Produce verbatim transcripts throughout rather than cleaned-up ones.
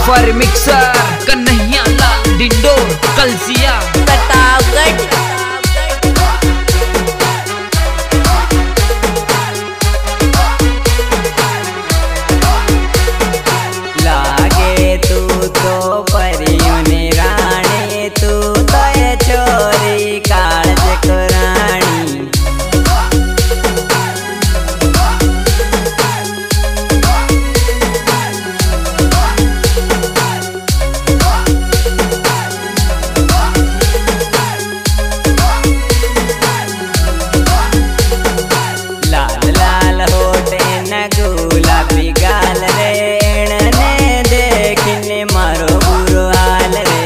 बेवफा मिक्सर कन्हैया लाल डिंडोर कलसिया प्रतापगढ़। लागे तू तो परियों ने रानी, तू तो ये छोरी काज को रानी। लाल लाल होटे न गुलाबी गाल रे, एणने देखने मारो बुरो हाल रे।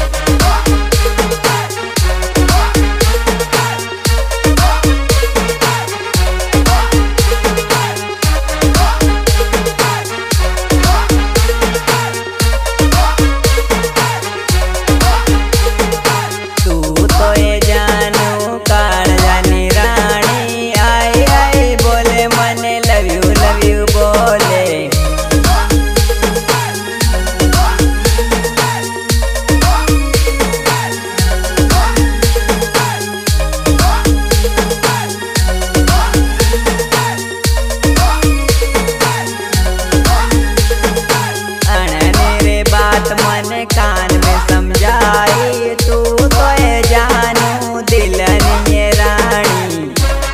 तू तो ये जानू काल जानी रानी, आई आई बोले मने लव यू लव यू बोले। अनने रे बात मन कान में समझाई, तू तो ये जानू दिलन ये रानी।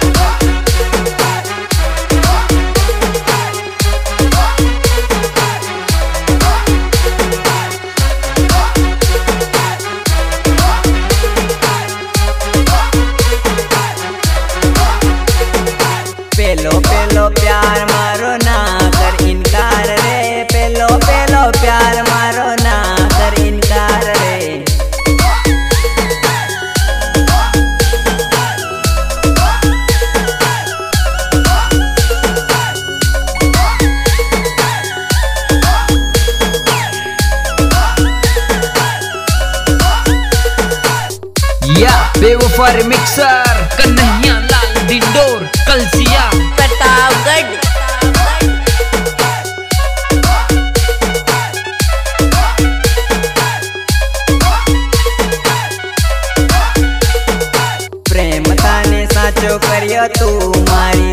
पेलो पेलो प्यार मारो ना कर इनकार रे, पेलो पेलो प्यार मारो ना कर इनकार रे। या बेवफा मिक्सर कन्हैया लाल डिंडोर कलसिया प्रतापगढ़। प्रेम ताने साचो करियो तू मारी